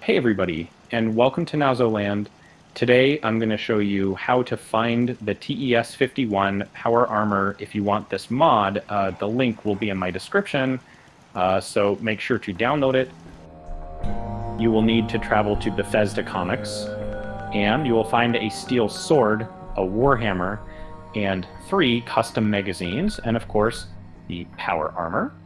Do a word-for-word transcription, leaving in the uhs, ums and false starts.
Hey everybody, and welcome to Nazoland. Today I'm going to show you how to find the T E S fifty-one Power Armor. If you want this mod, uh, the link will be in my description, uh, so make sure to download it. You will need to travel to Bethesda Comics, and you will find a steel sword, a Warhammer, and three custom magazines, and of course, the Power Armor.